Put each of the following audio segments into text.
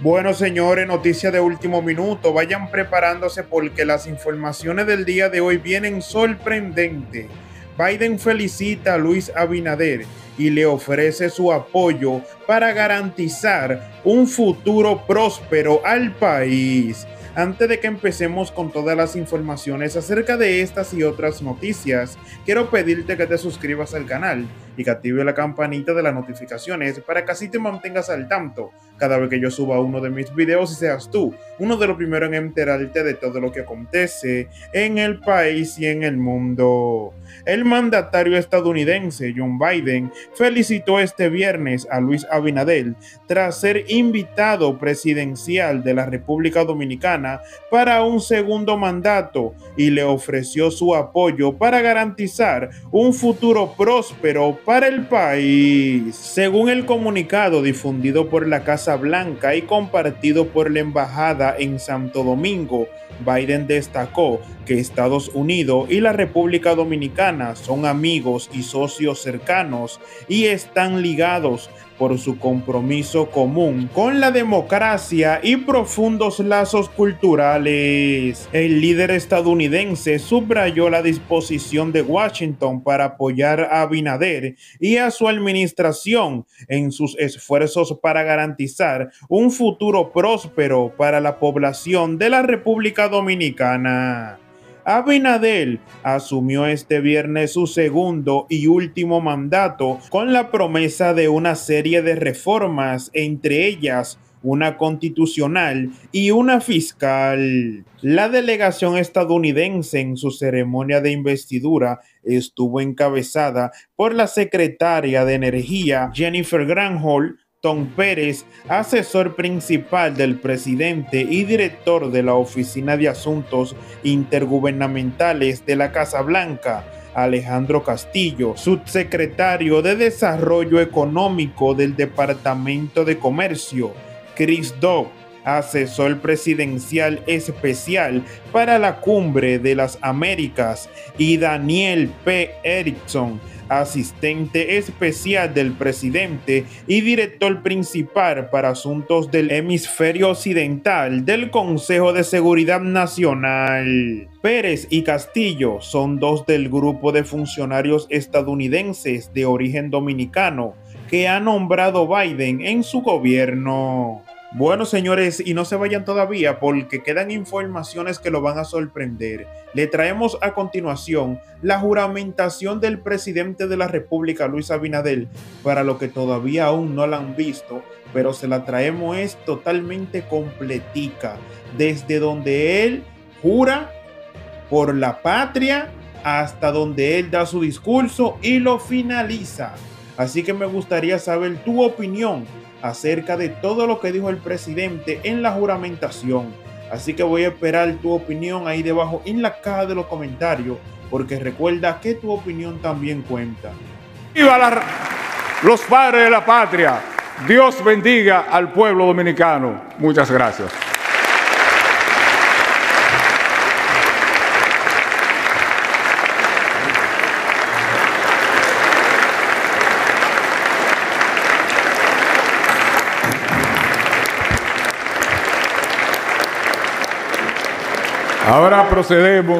Bueno, señores, noticia de último minuto. Vayan preparándose porque las informaciones del día de hoy vienen sorprendentes. Biden felicita a Luis Abinader y le ofrece su apoyo para garantizar un futuro próspero al país. Antes de que empecemos con todas las informaciones acerca de estas y otras noticias, quiero pedirte que te suscribas al canal y que active la campanita de las notificaciones para que así te mantengas al tanto cada vez que yo suba uno de mis videos y seas tú uno de los primeros en enterarte de todo lo que acontece en el país y en el mundo. El mandatario estadounidense John Biden felicitó este viernes a Luis Abinader tras ser invitado presidencial de la República Dominicana para un segundo mandato y le ofreció su apoyo para garantizar un futuro próspero para el país. Según el comunicado difundido por la Casa Blanca y compartido por la embajada en Santo Domingo, Biden destacó que Estados Unidos y la República Dominicana son amigos y socios cercanos y están ligados por su compromiso común con la democracia y profundos lazos culturales. El líder estadounidense subrayó la disposición de Washington para apoyar a Abinader y a su administración en sus esfuerzos para garantizar un futuro próspero para la población de la República Dominicana. Abinader asumió este viernes su segundo y último mandato con la promesa de una serie de reformas, entre ellas una constitucional y una fiscal. La delegación estadounidense en su ceremonia de investidura estuvo encabezada por la secretaria de Energía Jennifer Granholm, Tom Pérez, asesor principal del presidente y director de la Oficina de Asuntos Intergubernamentales de la Casa Blanca, Alejandro Castillo, subsecretario de Desarrollo Económico del Departamento de Comercio, Chris Dobb, asesor presidencial especial para la Cumbre de las Américas, y Daniel P. Erickson, asistente especial del presidente y director principal para asuntos del hemisferio occidental del Consejo de Seguridad Nacional. Pérez y Castillo son dos del grupo de funcionarios estadounidenses de origen dominicano que ha nombrado Biden en su gobierno. Bueno, señores, y no se vayan todavía porque quedan informaciones que lo van a sorprender. Le traemos a continuación la juramentación del presidente de la República, Luis Abinader, para los que todavía aún no la han visto, pero se la traemos es totalmente completica, desde donde él jura por la patria hasta donde él da su discurso y lo finaliza. Así que me gustaría saber tu opinión acerca de todo lo que dijo el presidente en la juramentación. Así que voy a esperar tu opinión ahí debajo en la caja de los comentarios, porque recuerda que tu opinión también cuenta. ¡Viva los padres de la patria! Dios bendiga al pueblo dominicano. Muchas gracias. Ahora procedemos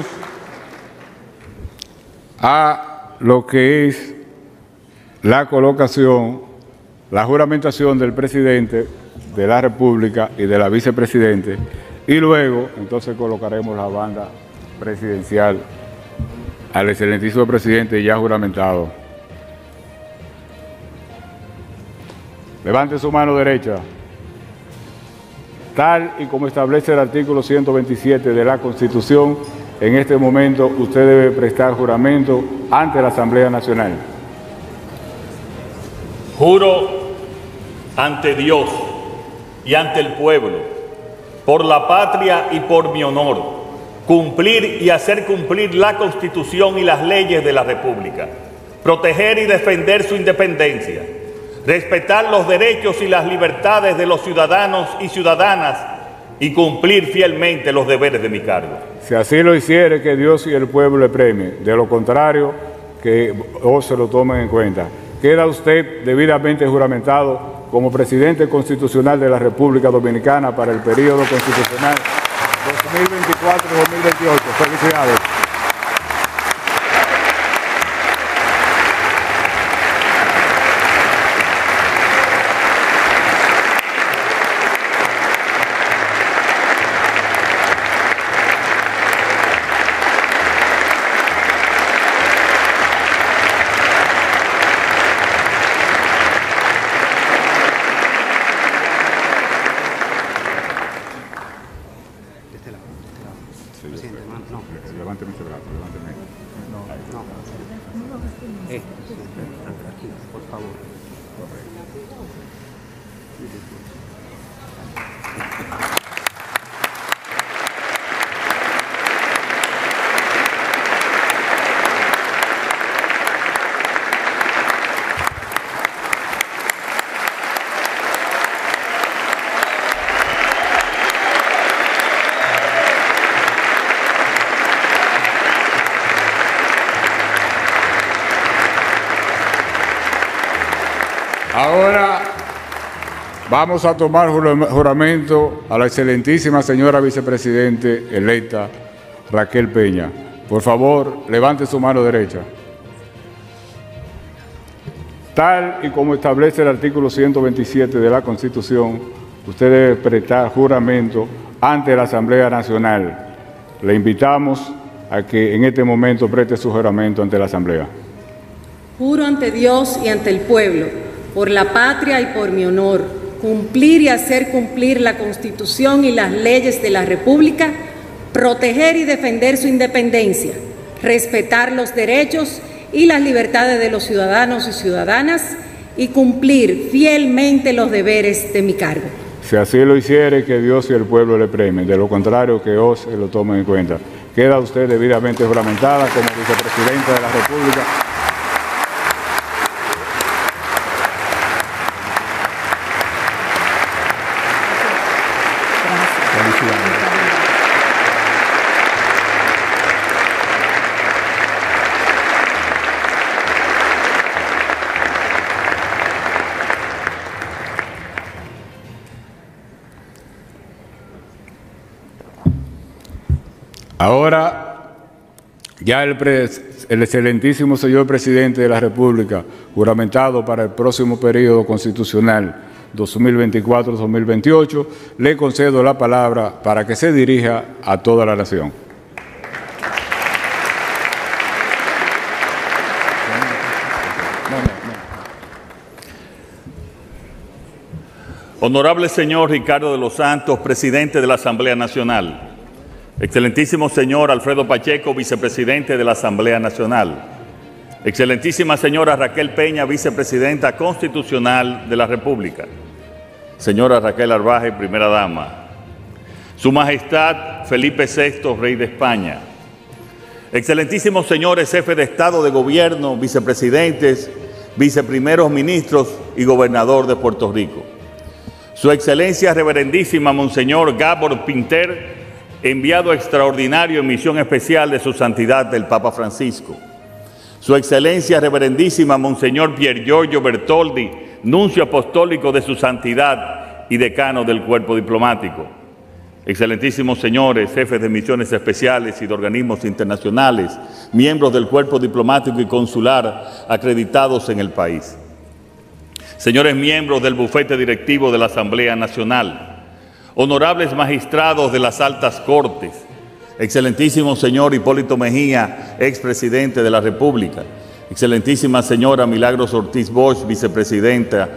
a lo que es la colocación, la juramentación del presidente de la República y de la vicepresidente, y luego entonces colocaremos la banda presidencial al excelentísimo presidente ya juramentado. Levante su mano derecha. Tal y como establece el artículo 127 de la Constitución, en este momento usted debe prestar juramento ante la Asamblea Nacional. Juro ante Dios y ante el pueblo, por la patria y por mi honor, cumplir y hacer cumplir la Constitución y las leyes de la República, proteger y defender su independencia, respetar los derechos y las libertades de los ciudadanos y ciudadanas y cumplir fielmente los deberes de mi cargo. Si así lo hiciere, que Dios y el pueblo le premie. De lo contrario, que o se lo tomen en cuenta. Queda usted debidamente juramentado como presidente constitucional de la República Dominicana para el periodo constitucional 2024-2028. Felicidades. Levánteme ese brazo, levánteme. Aquí, por favor. Ahora vamos a tomar juramento a la excelentísima señora vicepresidente electa Raquel Peña. Por favor, levante su mano derecha. Tal y como establece el artículo 127 de la Constitución, usted debe prestar juramento ante la Asamblea Nacional. Le invitamos a que en este momento preste su juramento ante la Asamblea. Juro ante Dios y ante el pueblo, por la patria y por mi honor, cumplir y hacer cumplir la Constitución y las leyes de la República, proteger y defender su independencia, respetar los derechos y las libertades de los ciudadanos y ciudadanas y cumplir fielmente los deberes de mi cargo. Si así lo hiciere, que Dios y el pueblo le premien. De lo contrario, que os lo tomen en cuenta. Queda usted debidamente juramentada como vicepresidenta de la República. Ahora, ya el excelentísimo señor presidente de la República, juramentado para el próximo periodo constitucional 2024-2028, le concedo la palabra para que se dirija a toda la nación. Honorable señor Ricardo de los Santos, presidente de la Asamblea Nacional. Excelentísimo señor Alfredo Pacheco, vicepresidente de la Asamblea Nacional. Excelentísima señora Raquel Peña, vicepresidenta constitucional de la República. Señora Raquel Arbaje, primera dama. Su Majestad Felipe VI, rey de España. Excelentísimos señores jefes de Estado, de Gobierno, vicepresidentes, viceprimeros ministros y gobernador de Puerto Rico. Su Excelencia Reverendísima Monseñor Gábor Pinter, enviado extraordinario en misión especial de su santidad el Papa Francisco. Su Excelencia Reverendísima Monseñor Pier Giorgio Bertoldi, nuncio apostólico de su santidad y decano del cuerpo diplomático. Excelentísimos señores, jefes de misiones especiales y de organismos internacionales, miembros del cuerpo diplomático y consular acreditados en el país. Señores miembros del bufete directivo de la Asamblea Nacional, honorables magistrados de las altas cortes, excelentísimo señor Hipólito Mejía, expresidente de la República, excelentísima señora Milagros Ortiz Bosch, ex vicepresidenta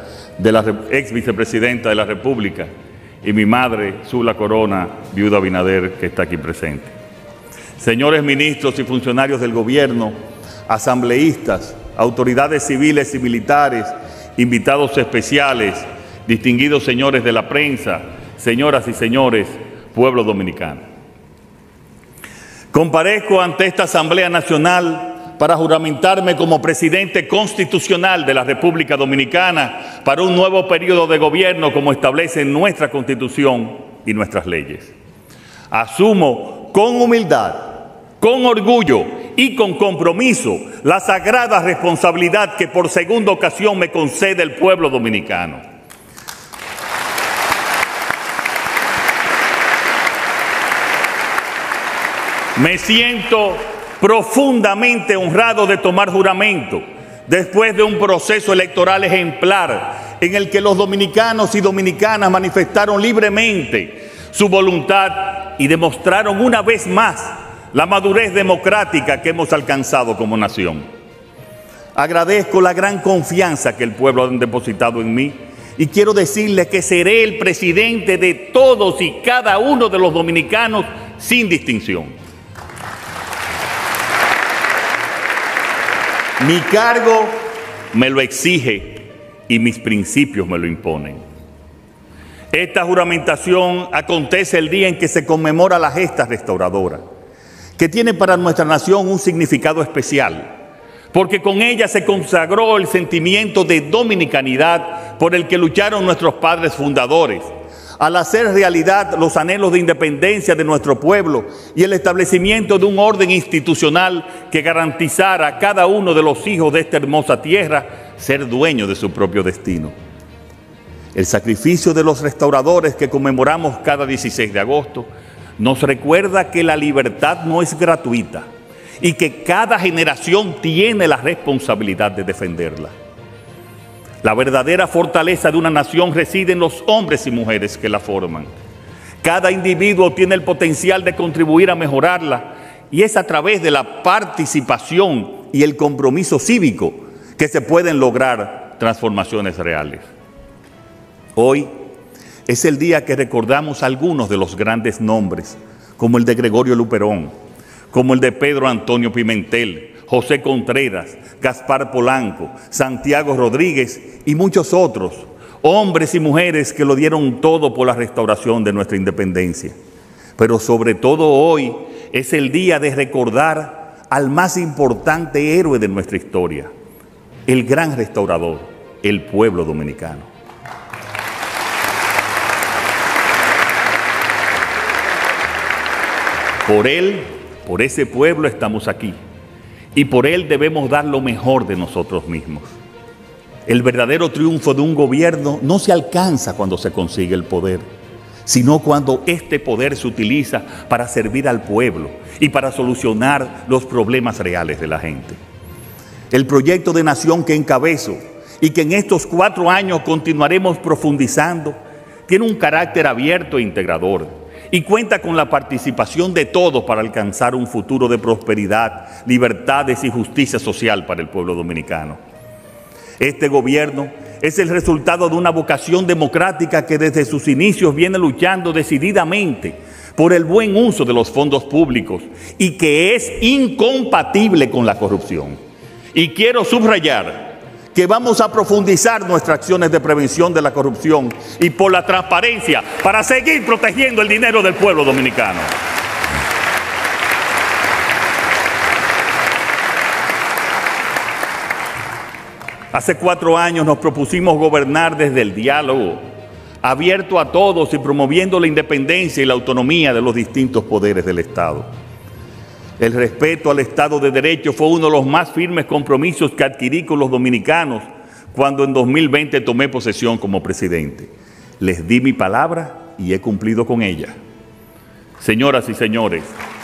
de la República, y mi madre, Zula Corona, viuda Abinader, que está aquí presente. Señores ministros y funcionarios del gobierno, asambleístas, autoridades civiles y militares, invitados especiales, distinguidos señores de la prensa, señoras y señores, pueblo dominicano. Comparezco ante esta Asamblea Nacional para juramentarme como presidente constitucional de la República Dominicana para un nuevo periodo de gobierno como establece nuestra Constitución y nuestras leyes. Asumo con humildad, con orgullo y con compromiso la sagrada responsabilidad que por segunda ocasión me concede el pueblo dominicano. Me siento profundamente honrado de tomar juramento después de un proceso electoral ejemplar en el que los dominicanos y dominicanas manifestaron libremente su voluntad y demostraron una vez más la madurez democrática que hemos alcanzado como nación. Agradezco la gran confianza que el pueblo ha depositado en mí y quiero decirles que seré el presidente de todos y cada uno de los dominicanos sin distinción. Mi cargo me lo exige y mis principios me lo imponen. Esta juramentación acontece el día en que se conmemora la gesta restauradora, que tiene para nuestra nación un significado especial, porque con ella se consagró el sentimiento de dominicanidad por el que lucharon nuestros padres fundadores, al hacer realidad los anhelos de independencia de nuestro pueblo y el establecimiento de un orden institucional que garantizara a cada uno de los hijos de esta hermosa tierra ser dueño de su propio destino. El sacrificio de los restauradores que conmemoramos cada 16 de agosto nos recuerda que la libertad no es gratuita y que cada generación tiene la responsabilidad de defenderla. La verdadera fortaleza de una nación reside en los hombres y mujeres que la forman. Cada individuo tiene el potencial de contribuir a mejorarla y es a través de la participación y el compromiso cívico que se pueden lograr transformaciones reales. Hoy es el día que recordamos algunos de los grandes nombres, como el de Gregorio Luperón, como el de Pedro Antonio Pimentel, José Contreras, Gaspar Polanco, Santiago Rodríguez y muchos otros, hombres y mujeres que lo dieron todo por la restauración de nuestra independencia. Pero sobre todo hoy es el día de recordar al más importante héroe de nuestra historia, el gran restaurador, el pueblo dominicano. Por él, por ese pueblo estamos aquí. Y por él debemos dar lo mejor de nosotros mismos. El verdadero triunfo de un gobierno no se alcanza cuando se consigue el poder, sino cuando este poder se utiliza para servir al pueblo y para solucionar los problemas reales de la gente. El proyecto de nación que encabezo y que en estos 4 años continuaremos profundizando, tiene un carácter abierto e integrador y cuenta con la participación de todos para alcanzar un futuro de prosperidad, libertades y justicia social para el pueblo dominicano. Este gobierno es el resultado de una vocación democrática que desde sus inicios viene luchando decididamente por el buen uso de los fondos públicos y que es incompatible con la corrupción. Y quiero subrayar que vamos a profundizar nuestras acciones de prevención de la corrupción y por la transparencia para seguir protegiendo el dinero del pueblo dominicano. Hace 4 años nos propusimos gobernar desde el diálogo, abierto a todos y promoviendo la independencia y la autonomía de los distintos poderes del Estado. El respeto al Estado de Derecho fue uno de los más firmes compromisos que adquirí con los dominicanos cuando en 2020 tomé posesión como presidente. Les di mi palabra y he cumplido con ella. Señoras y señores,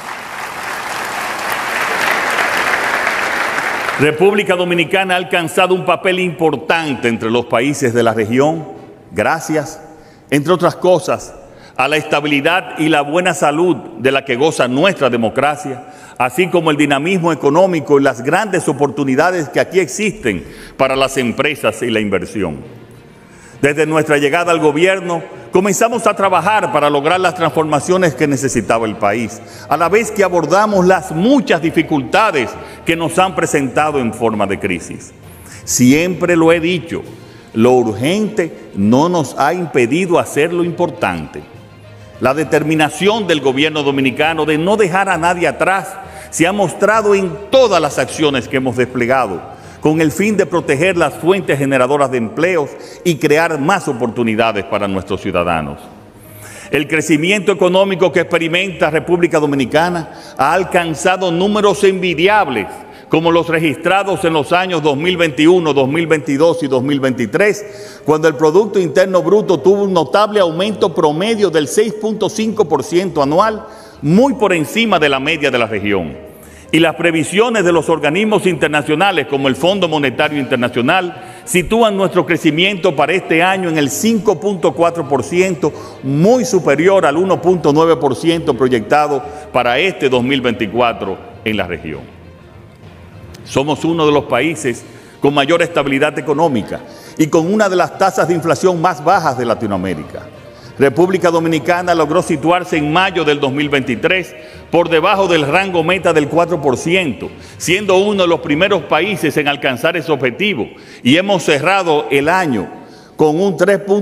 República Dominicana ha alcanzado un papel importante entre los países de la región, gracias, entre otras cosas, a la estabilidad y la buena salud de la que goza nuestra democracia, así como el dinamismo económico y las grandes oportunidades que aquí existen para las empresas y la inversión. Desde nuestra llegada al gobierno, comenzamos a trabajar para lograr las transformaciones que necesitaba el país, a la vez que abordamos las muchas dificultades que nos han presentado en forma de crisis. Siempre lo he dicho, lo urgente no nos ha impedido hacer lo importante. La determinación del gobierno dominicano de no dejar a nadie atrás se ha mostrado en todas las acciones que hemos desplegado, con el fin de proteger las fuentes generadoras de empleos y crear más oportunidades para nuestros ciudadanos. El crecimiento económico que experimenta República Dominicana ha alcanzado números envidiables, como los registrados en los años 2021, 2022 y 2023, cuando el Producto Interno Bruto tuvo un notable aumento promedio del 6.5% anual, muy por encima de la media de la región. Y las previsiones de los organismos internacionales, como el Fondo Monetario Internacional, sitúan nuestro crecimiento para este año en el 5.4%, muy superior al 1.9% proyectado para este 2024 en la región. Somos uno de los países con mayor estabilidad económica y con una de las tasas de inflación más bajas de Latinoamérica. República Dominicana logró situarse en mayo del 2023 por debajo del rango meta del 4%, siendo uno de los primeros países en alcanzar ese objetivo, y hemos cerrado el año con un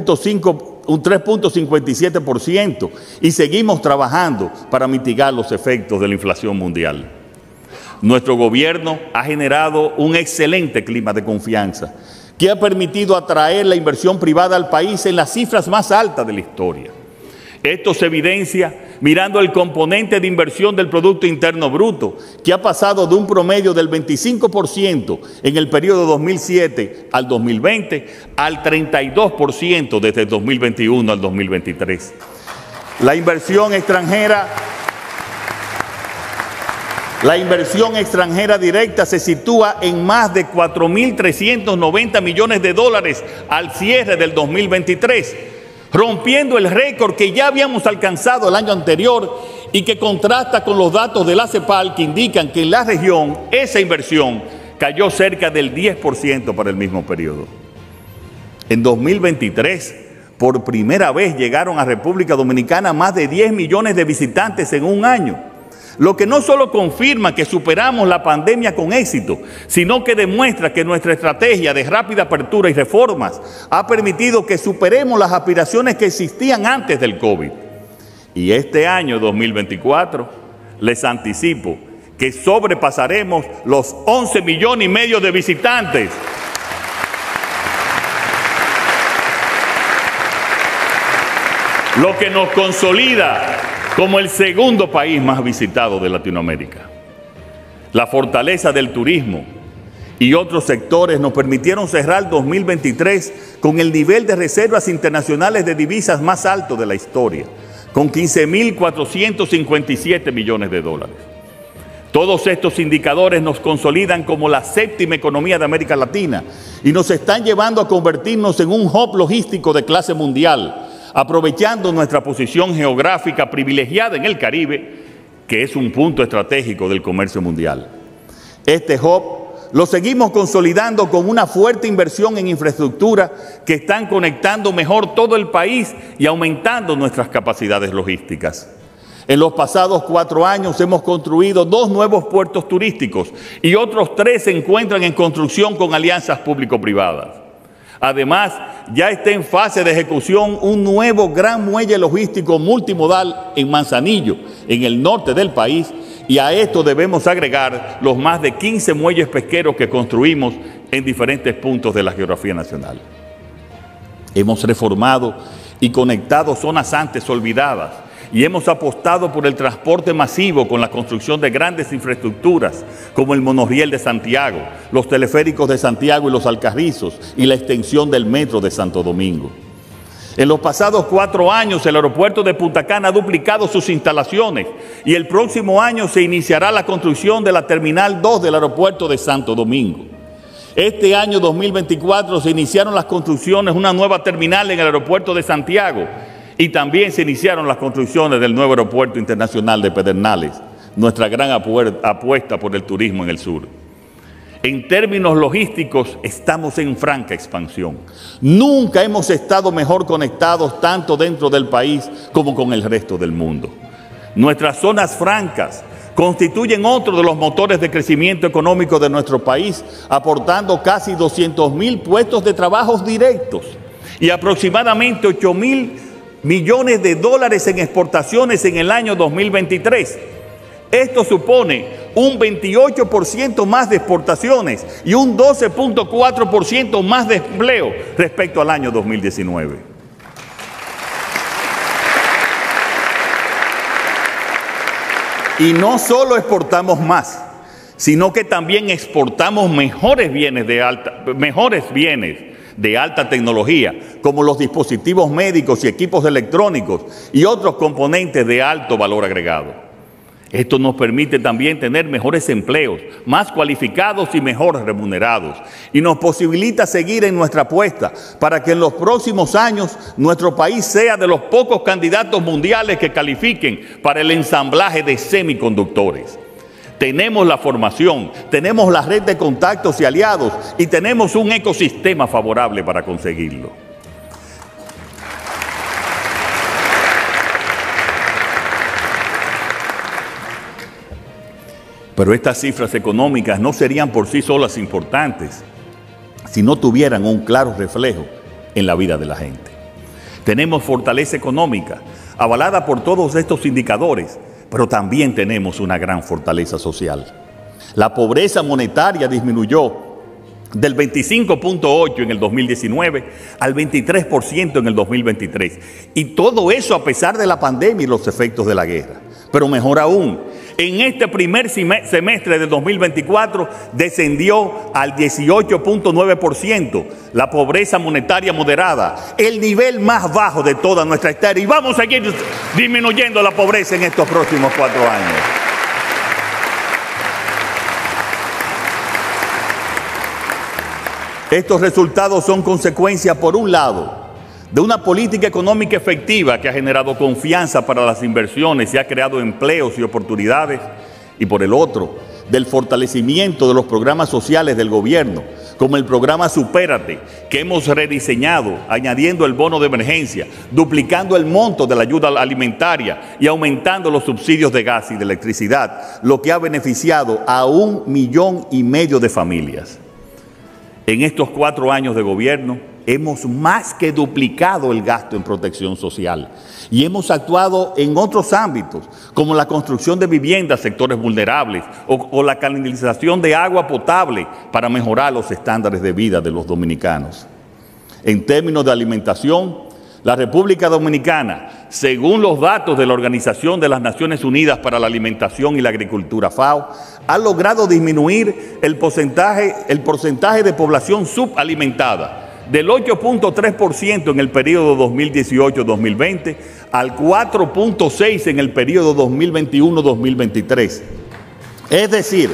3.57% y seguimos trabajando para mitigar los efectos de la inflación mundial. Nuestro gobierno ha generado un excelente clima de confianza que ha permitido atraer la inversión privada al país en las cifras más altas de la historia. Esto se evidencia mirando el componente de inversión del Producto Interno Bruto, que ha pasado de un promedio del 25% en el periodo 2007 al 2020 al 32% desde el 2021 al 2023. La inversión extranjera directa se sitúa en más de 4.390 millones de dólares al cierre del 2023, rompiendo el récord que ya habíamos alcanzado el año anterior y que contrasta con los datos de la CEPAL que indican que en la región esa inversión cayó cerca del 10% para el mismo periodo. En 2023, por primera vez llegaron a República Dominicana más de 10 millones de visitantes en un año, lo que no solo confirma que superamos la pandemia con éxito, sino que demuestra que nuestra estrategia de rápida apertura y reformas ha permitido que superemos las aspiraciones que existían antes del COVID. Y este año 2024, les anticipo que sobrepasaremos los 11 millones y medio de visitantes. Lo que nos consolida como el segundo país más visitado de Latinoamérica. La fortaleza del turismo y otros sectores nos permitieron cerrar 2023 con el nivel de reservas internacionales de divisas más alto de la historia, con 15.457 millones de dólares. Todos estos indicadores nos consolidan como la séptima economía de América Latina y nos están llevando a convertirnos en un hub logístico de clase mundial, aprovechando nuestra posición geográfica privilegiada en el Caribe, que es un punto estratégico del comercio mundial. Este hub lo seguimos consolidando con una fuerte inversión en infraestructura que están conectando mejor todo el país y aumentando nuestras capacidades logísticas. En los pasados 4 años hemos construido 2 nuevos puertos turísticos y otros 3 se encuentran en construcción con alianzas público-privadas. Además, ya está en fase de ejecución un nuevo gran muelle logístico multimodal en Manzanillo, en el norte del país, y a esto debemos agregar los más de 15 muelles pesqueros que construimos en diferentes puntos de la geografía nacional. Hemos reformado y conectado zonas antes olvidadas y hemos apostado por el transporte masivo con la construcción de grandes infraestructuras como el monorriel de Santiago, los teleféricos de Santiago y los Alcarrizos y la extensión del metro de Santo Domingo. En los pasados 4 años el aeropuerto de Punta Cana ha duplicado sus instalaciones y el próximo año se iniciará la construcción de la Terminal 2 del aeropuerto de Santo Domingo. Este año 2024 se iniciaron las construcciones de una nueva terminal en el aeropuerto de Santiago y también se iniciaron las construcciones del nuevo aeropuerto internacional de Pedernales, nuestra gran apuesta por el turismo en el sur. En términos logísticos, estamos en franca expansión. Nunca hemos estado mejor conectados tanto dentro del país como con el resto del mundo. Nuestras zonas francas constituyen otro de los motores de crecimiento económico de nuestro país, aportando casi 200.000 puestos de trabajo directos y aproximadamente 8.000 millones de dólares en exportaciones en el año 2023. Esto supone un 28% más de exportaciones y un 12.4% más de empleo respecto al año 2019. Y no solo exportamos más, sino que también exportamos mejores bienes de alta tecnología, como los dispositivos médicos y equipos electrónicos y otros componentes de alto valor agregado. Esto nos permite también tener mejores empleos, más cualificados y mejor remunerados. Y nos posibilita seguir en nuestra apuesta para que en los próximos años nuestro país sea de los pocos candidatos mundiales que califiquen para el ensamblaje de semiconductores. Tenemos la formación, tenemos la red de contactos y aliados y tenemos un ecosistema favorable para conseguirlo. Pero estas cifras económicas no serían por sí solas importantes si no tuvieran un claro reflejo en la vida de la gente. Tenemos fortaleza económica, avalada por todos estos indicadores, pero también tenemos una gran fortaleza social. La pobreza monetaria disminuyó del 25.8 en el 2019 al 23% en el 2023. Y todo eso a pesar de la pandemia y los efectos de la guerra. Pero mejor aún, en este primer semestre de 2024 descendió al 18.9% la pobreza monetaria moderada, el nivel más bajo de toda nuestra historia. Y vamos a seguir disminuyendo la pobreza en estos próximos 4 años. Estos resultados son consecuencia, por un lado, de una política económica efectiva que ha generado confianza para las inversiones y ha creado empleos y oportunidades, y por el otro, del fortalecimiento de los programas sociales del gobierno, como el programa Supérate, que hemos rediseñado, añadiendo el bono de emergencia, duplicando el monto de la ayuda alimentaria y aumentando los subsidios de gas y de electricidad, lo que ha beneficiado a 1,5 millones de familias. En estos 4 años de gobierno hemos más que duplicado el gasto en protección social y hemos actuado en otros ámbitos, como la construcción de viviendas en sectores vulnerables o la canalización de agua potable para mejorar los estándares de vida de los dominicanos. En términos de alimentación, la República Dominicana, según los datos de la Organización de las Naciones Unidas para la Alimentación y la Agricultura, FAO, ha logrado disminuir el porcentaje de población subalimentada del 8.3% en el periodo 2018-2020 al 4.6% en el periodo 2021-2023. Es decir,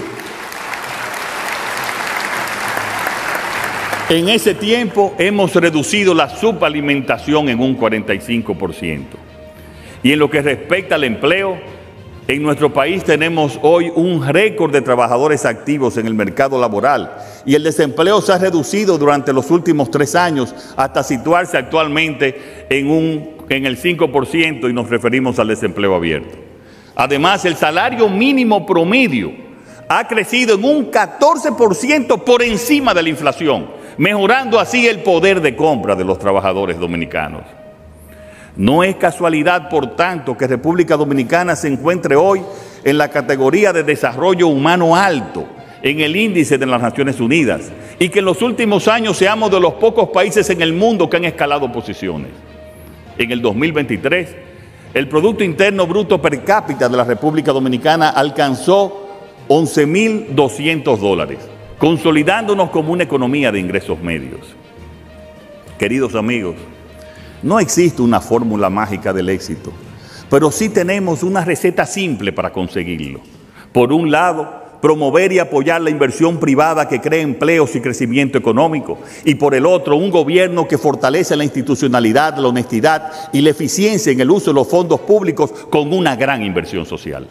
en ese tiempo hemos reducido la subalimentación en un 45%. Y en lo que respecta al empleo, en nuestro país tenemos hoy un récord de trabajadores activos en el mercado laboral y el desempleo se ha reducido durante los últimos 3 años hasta situarse actualmente en el 5% y nos referimos al desempleo abierto. Además, el salario mínimo promedio ha crecido en un 14% por encima de la inflación, mejorando así el poder de compra de los trabajadores dominicanos. No es casualidad, por tanto, que República Dominicana se encuentre hoy en la categoría de desarrollo humano alto en el índice de las Naciones Unidas y que en los últimos años seamos de los pocos países en el mundo que han escalado posiciones. En el 2023, el Producto Interno Bruto per cápita de la República Dominicana alcanzó $11.200, consolidándonos como una economía de ingresos medios. Queridos amigos, no existe una fórmula mágica del éxito, pero sí tenemos una receta simple para conseguirlo. Por un lado, promover y apoyar la inversión privada que cree empleos y crecimiento económico, y por el otro, un gobierno que fortalece la institucionalidad, la honestidad y la eficiencia en el uso de los fondos públicos con una gran inversión social.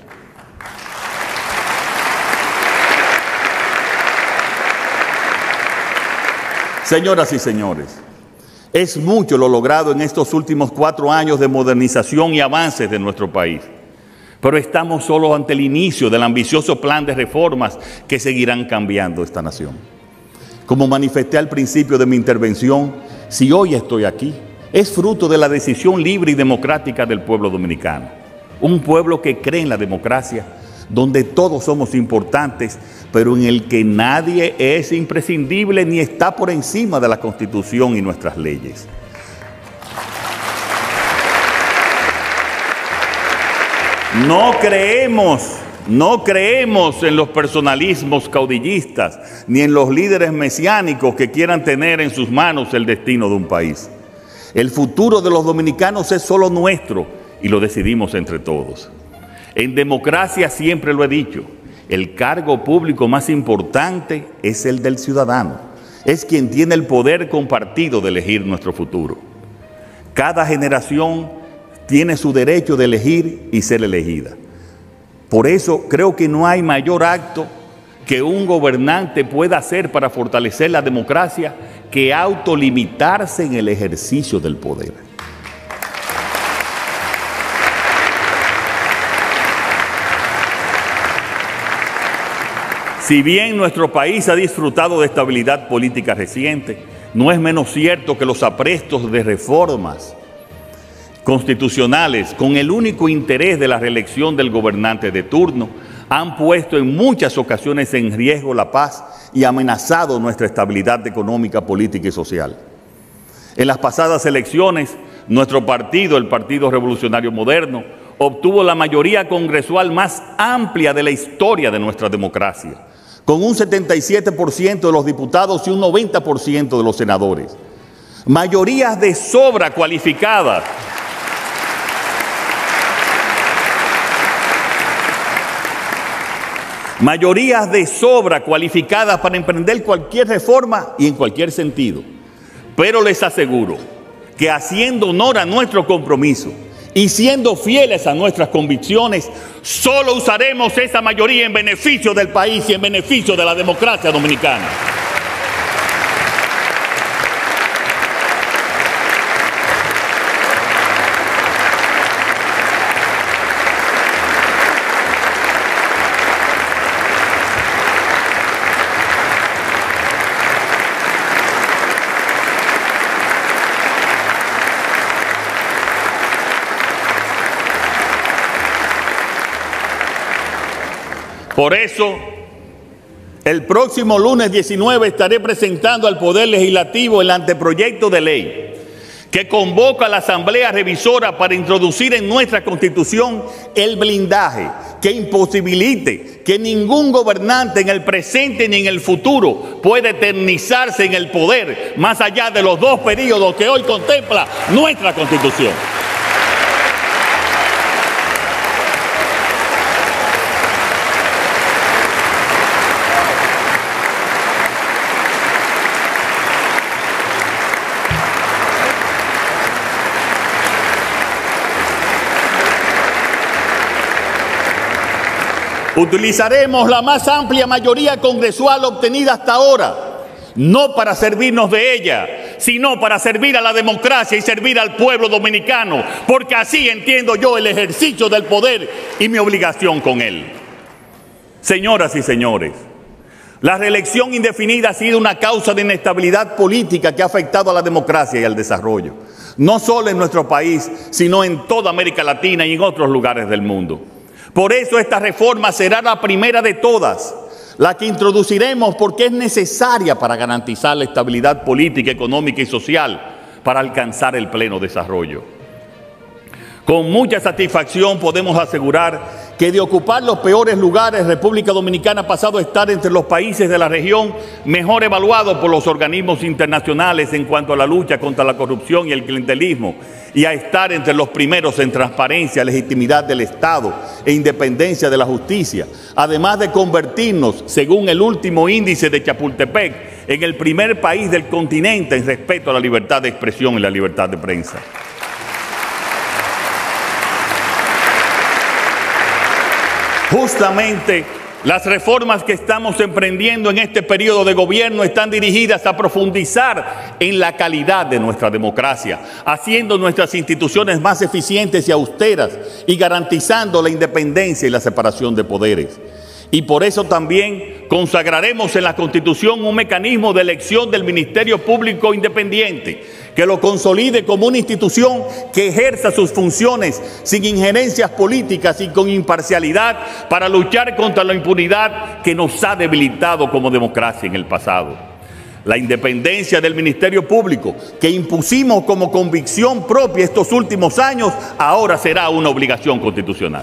Señoras y señores, es mucho lo logrado en estos últimos 4 años de modernización y avances de nuestro país, pero estamos solo ante el inicio del ambicioso plan de reformas que seguirán cambiando esta nación. Como manifesté al principio de mi intervención, si hoy estoy aquí, es fruto de la decisión libre y democrática del pueblo dominicano. Un pueblo que cree en la democracia, donde todos somos importantes, pero en el que nadie es imprescindible ni está por encima de la Constitución y nuestras leyes. No creemos en los personalismos caudillistas ni en los líderes mesiánicos que quieran tener en sus manos el destino de un país. El futuro de los dominicanos es solo nuestro y lo decidimos entre todos. En democracia siempre lo he dicho, el cargo público más importante es el del ciudadano. Es quien tiene el poder compartido de elegir nuestro futuro. Cada generación tiene su derecho de elegir y ser elegida. Por eso creo que no hay mayor acto que un gobernante pueda hacer para fortalecer la democracia que autolimitarse en el ejercicio del poder. Si bien nuestro país ha disfrutado de estabilidad política reciente, no es menos cierto que los aprestos de reformas constitucionales con el único interés de la reelección del gobernante de turno han puesto en muchas ocasiones en riesgo la paz y amenazado nuestra estabilidad económica, política y social. En las pasadas elecciones, nuestro partido, el Partido Revolucionario Moderno, obtuvo la mayoría congresual más amplia de la historia de nuestra democracia, con un 77% de los diputados y un 90% de los senadores. Mayorías de sobra cualificadas. Mayorías de sobra cualificadas para emprender cualquier reforma y en cualquier sentido. Pero les aseguro que haciendo honor a nuestro compromiso y siendo fieles a nuestras convicciones, solo usaremos esa mayoría en beneficio del país y en beneficio de la democracia dominicana. Por eso, el próximo lunes 19 estaré presentando al Poder Legislativo el anteproyecto de ley que convoca a la Asamblea Revisora para introducir en nuestra Constitución el blindaje que imposibilite que ningún gobernante en el presente ni en el futuro pueda eternizarse en el poder más allá de los 2 periodos que hoy contempla nuestra Constitución. Utilizaremos la más amplia mayoría congresual obtenida hasta ahora, no para servirnos de ella, sino para servir a la democracia y servir al pueblo dominicano, porque así entiendo yo el ejercicio del poder y mi obligación con él. Señoras y señores, la reelección indefinida ha sido una causa de inestabilidad política que ha afectado a la democracia y al desarrollo, no solo en nuestro país, sino en toda América Latina y en otros lugares del mundo. Por eso esta reforma será la primera de todas, la que introduciremos porque es necesaria para garantizar la estabilidad política, económica y social para alcanzar el pleno desarrollo. Con mucha satisfacción podemos asegurar que de ocupar los peores lugares, República Dominicana ha pasado a estar entre los países de la región mejor evaluados por los organismos internacionales en cuanto a la lucha contra la corrupción y el clientelismo, y a estar entre los primeros en transparencia, legitimidad del Estado e independencia de la justicia, además de convertirnos, según el último índice de Chapultepec, en el primer país del continente en respeto a la libertad de expresión y la libertad de prensa. Justamente las reformas que estamos emprendiendo en este periodo de gobierno están dirigidas a profundizar en la calidad de nuestra democracia, haciendo nuestras instituciones más eficientes y austeras y garantizando la independencia y la separación de poderes. Y por eso también consagraremos en la Constitución un mecanismo de elección del Ministerio Público Independiente que lo consolide como una institución que ejerza sus funciones sin injerencias políticas y con imparcialidad para luchar contra la impunidad que nos ha debilitado como democracia en el pasado. La independencia del Ministerio Público que impusimos como convicción propia estos últimos años ahora será una obligación constitucional.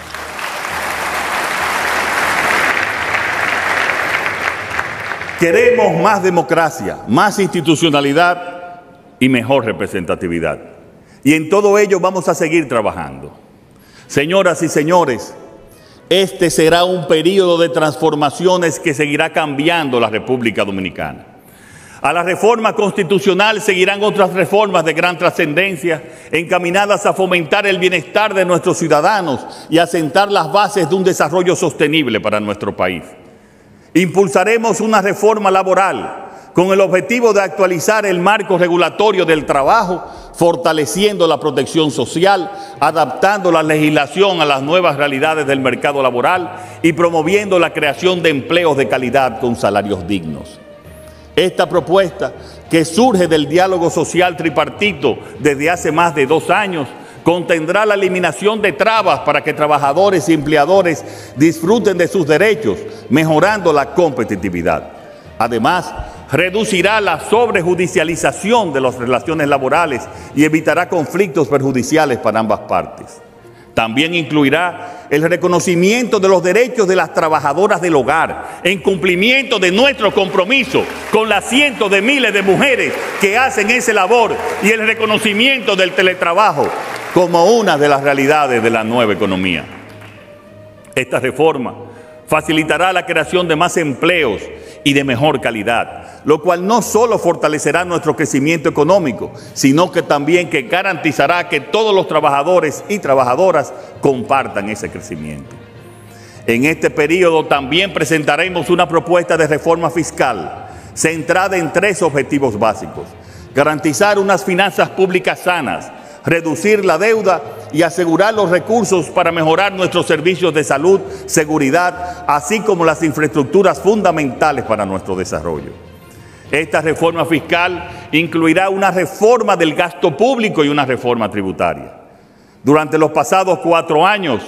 Queremos más democracia, más institucionalidad y mejor representatividad. Y en todo ello vamos a seguir trabajando. Señoras y señores, este será un periodo de transformaciones que seguirá cambiando la República Dominicana. A la reforma constitucional seguirán otras reformas de gran trascendencia encaminadas a fomentar el bienestar de nuestros ciudadanos y a sentar las bases de un desarrollo sostenible para nuestro país. Impulsaremos una reforma laboral con el objetivo de actualizar el marco regulatorio del trabajo, fortaleciendo la protección social, adaptando la legislación a las nuevas realidades del mercado laboral y promoviendo la creación de empleos de calidad con salarios dignos. Esta propuesta, que surge del diálogo social tripartito desde hace más de 2 años, contendrá la eliminación de trabas para que trabajadores y empleadores disfruten de sus derechos, mejorando la competitividad. Además, reducirá la sobrejudicialización de las relaciones laborales y evitará conflictos perjudiciales para ambas partes. También incluirá el reconocimiento de los derechos de las trabajadoras del hogar, en cumplimiento de nuestro compromiso con las cientos de miles de mujeres que hacen esa labor, y el reconocimiento del teletrabajo como una de las realidades de la nueva economía. Esta reforma facilitará la creación de más empleos y de mejor calidad, lo cual no solo fortalecerá nuestro crecimiento económico, sino que también garantizará que todos los trabajadores y trabajadoras compartan ese crecimiento. En este periodo también presentaremos una propuesta de reforma fiscal centrada en 3 objetivos básicos: garantizar unas finanzas públicas sanas, reducir la deuda y asegurar los recursos para mejorar nuestros servicios de salud, seguridad, así como las infraestructuras fundamentales para nuestro desarrollo. Esta reforma fiscal incluirá una reforma del gasto público y una reforma tributaria. Durante los pasados 4 años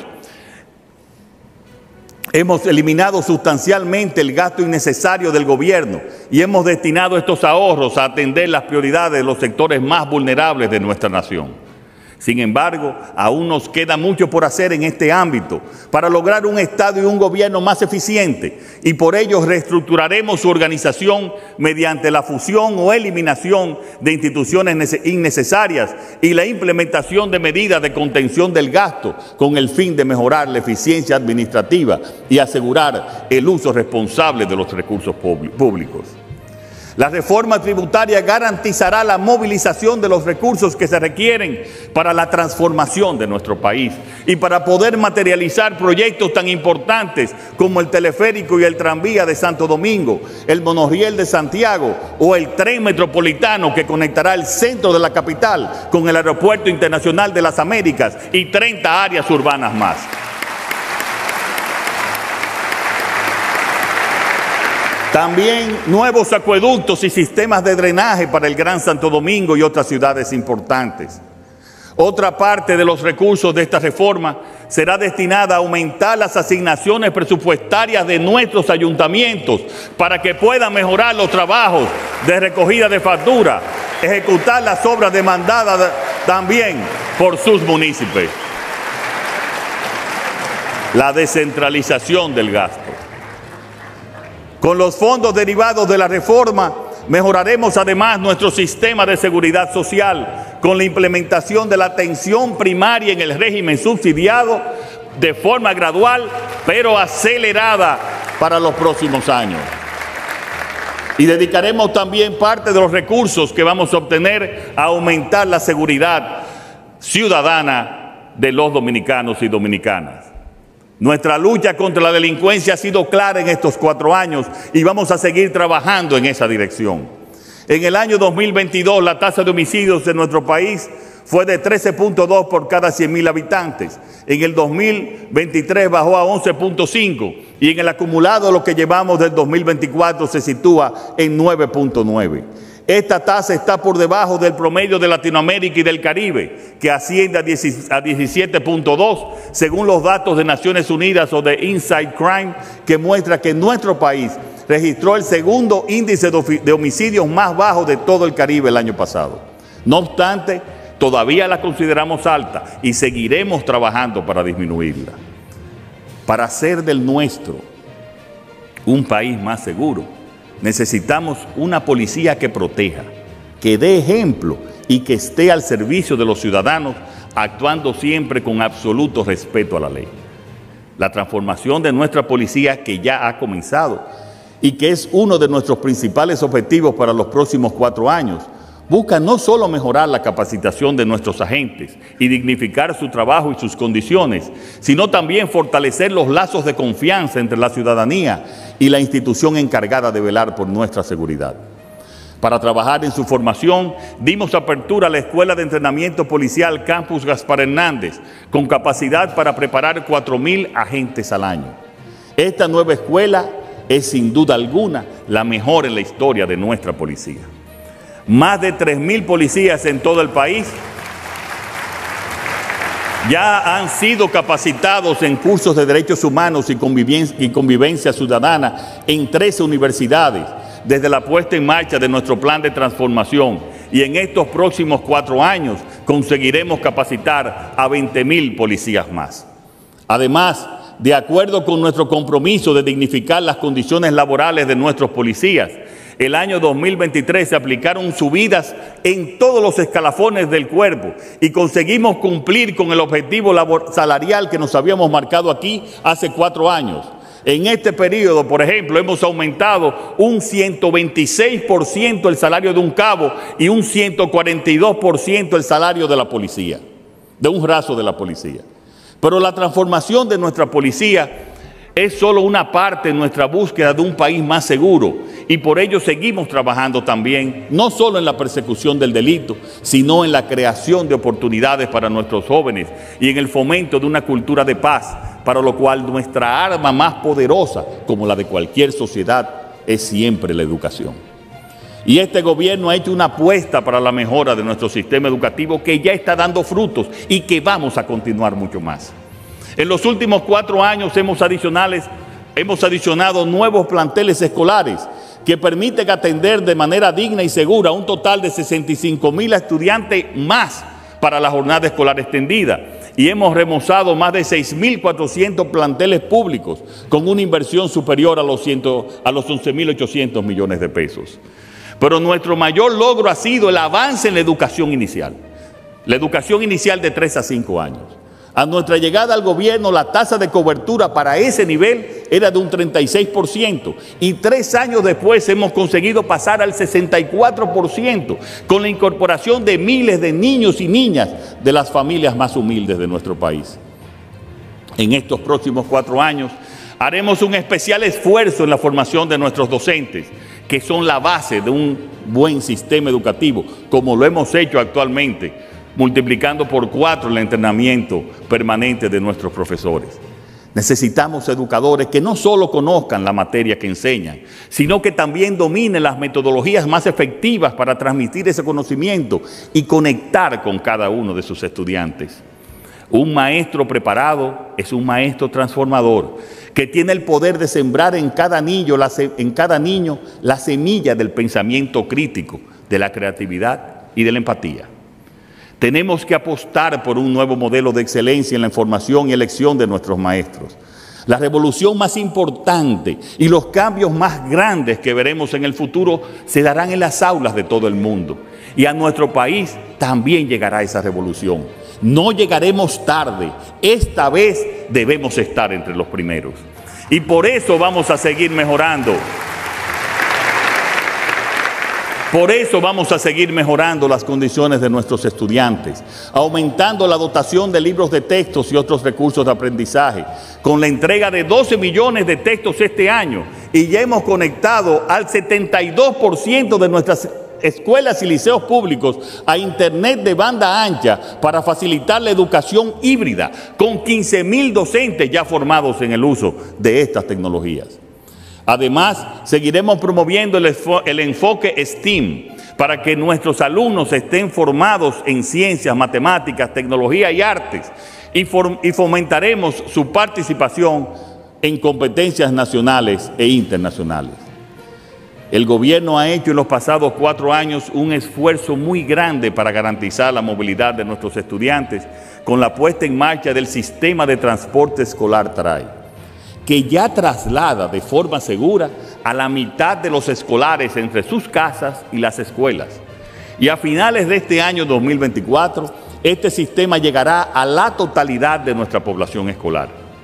hemos eliminado sustancialmente el gasto innecesario del gobierno y hemos destinado estos ahorros a atender las prioridades de los sectores más vulnerables de nuestra nación. Sin embargo, aún nos queda mucho por hacer en este ámbito para lograr un Estado y un gobierno más eficiente, y por ello reestructuraremos su organización mediante la fusión o eliminación de instituciones innecesarias y la implementación de medidas de contención del gasto con el fin de mejorar la eficiencia administrativa y asegurar el uso responsable de los recursos públicos. La reforma tributaria garantizará la movilización de los recursos que se requieren para la transformación de nuestro país y para poder materializar proyectos tan importantes como el teleférico y el tranvía de Santo Domingo, el monorriel de Santiago o el tren metropolitano que conectará el centro de la capital con el Aeropuerto Internacional de las Américas y 30 áreas urbanas más. También nuevos acueductos y sistemas de drenaje para el Gran Santo Domingo y otras ciudades importantes. Otra parte de los recursos de esta reforma será destinada a aumentar las asignaciones presupuestarias de nuestros ayuntamientos para que puedan mejorar los trabajos de recogida de factura, ejecutar las obras demandadas también por sus municipios. La descentralización del gasto. Con los fondos derivados de la reforma, mejoraremos además nuestro sistema de seguridad social con la implementación de la atención primaria en el régimen subsidiado de forma gradual, pero acelerada para los próximos años. Y dedicaremos también parte de los recursos que vamos a obtener a aumentar la seguridad ciudadana de los dominicanos y dominicanas. Nuestra lucha contra la delincuencia ha sido clara en estos 4 años y vamos a seguir trabajando en esa dirección. En el año 2022, la tasa de homicidios en nuestro país fue de 13.2 por cada 100.000 habitantes. En el 2023 bajó a 11.5 y en el acumulado lo que llevamos del 2024 se sitúa en 9.9. Esta tasa está por debajo del promedio de Latinoamérica y del Caribe, que asciende a 17.2, según los datos de Naciones Unidas o de Inside Crime, que muestra que nuestro país registró el segundo índice de homicidios más bajo de todo el Caribe el año pasado. No obstante, todavía la consideramos alta y seguiremos trabajando para disminuirla. Para hacer del nuestro un país más seguro, necesitamos una policía que proteja, que dé ejemplo y que esté al servicio de los ciudadanos, actuando siempre con absoluto respeto a la ley. La transformación de nuestra policía, que ya ha comenzado y que es uno de nuestros principales objetivos para los próximos 4 años, busca no solo mejorar la capacitación de nuestros agentes y dignificar su trabajo y sus condiciones, sino también fortalecer los lazos de confianza entre la ciudadanía y la institución encargada de velar por nuestra seguridad. Para trabajar en su formación, dimos apertura a la Escuela de Entrenamiento Policial Campus Gaspar Hernández, con capacidad para preparar 4.000 agentes al año. Esta nueva escuela es sin duda alguna la mejor en la historia de nuestra policía. Más de 3.000 policías en todo el país ya han sido capacitados en cursos de derechos humanos y convivencia ciudadana en 13 universidades, desde la puesta en marcha de nuestro plan de transformación, y en estos próximos 4 años conseguiremos capacitar a 20.000 policías más. Además, de acuerdo con nuestro compromiso de dignificar las condiciones laborales de nuestros policías, el año 2023 se aplicaron subidas en todos los escalafones del cuerpo y conseguimos cumplir con el objetivo salarial que nos habíamos marcado aquí hace 4 años. En este periodo, por ejemplo, hemos aumentado un 126% el salario de un cabo y un 142% el salario de la policía, de un raso de la policía. Pero la transformación de nuestra policía es solo una parte de nuestra búsqueda de un país más seguro, y por ello seguimos trabajando también, no solo en la persecución del delito, sino en la creación de oportunidades para nuestros jóvenes y en el fomento de una cultura de paz, para lo cual nuestra arma más poderosa, como la de cualquier sociedad, es siempre la educación. Y este gobierno ha hecho una apuesta para la mejora de nuestro sistema educativo que ya está dando frutos y que vamos a continuar mucho más. En los últimos 4 años hemos adicionado nuevos planteles escolares que permiten atender de manera digna y segura a un total de 65.000 estudiantes más para la jornada escolar extendida. Y hemos remozado más de 6.400 planteles públicos con una inversión superior a los 11.800 millones de pesos. Pero nuestro mayor logro ha sido el avance en la educación inicial de 3 a 5 años. A nuestra llegada al gobierno, la tasa de cobertura para ese nivel era de un 36% y 3 años después hemos conseguido pasar al 64% con la incorporación de miles de niños y niñas de las familias más humildes de nuestro país. En estos próximos 4 años haremos un especial esfuerzo en la formación de nuestros docentes, que son la base de un buen sistema educativo, como lo hemos hecho actualmente, multiplicando por 4 el entrenamiento permanente de nuestros profesores. Necesitamos educadores que no solo conozcan la materia que enseñan, sino que también dominen las metodologías más efectivas para transmitir ese conocimiento y conectar con cada uno de sus estudiantes. Un maestro preparado es un maestro transformador, que tiene el poder de sembrar en cada niño la semilla del pensamiento crítico, de la creatividad y de la empatía. Tenemos que apostar por un nuevo modelo de excelencia en la formación y elección de nuestros maestros. La revolución más importante y los cambios más grandes que veremos en el futuro se darán en las aulas de todo el mundo. Y a nuestro país también llegará esa revolución. No llegaremos tarde. Esta vez debemos estar entre los primeros. Y por eso vamos a seguir mejorando. Por eso vamos a seguir mejorando las condiciones de nuestros estudiantes, aumentando la dotación de libros de textos y otros recursos de aprendizaje, con la entrega de 12 millones de textos este año, y ya hemos conectado al 72% de nuestras escuelas y liceos públicos a internet de banda ancha para facilitar la educación híbrida, con 15.000 docentes ya formados en el uso de estas tecnologías. Además, seguiremos promoviendo el enfoque STEAM para que nuestros alumnos estén formados en ciencias, matemáticas, tecnología y artes, y fomentaremos su participación en competencias nacionales e internacionales. El gobierno ha hecho en los pasados 4 años un esfuerzo muy grande para garantizar la movilidad de nuestros estudiantes con la puesta en marcha del sistema de transporte escolar TRAE, que ya traslada de forma segura a la mitad de los escolares entre sus casas y las escuelas. Y a finales de este año 2024 este sistema llegará a la totalidad de nuestra población escolar.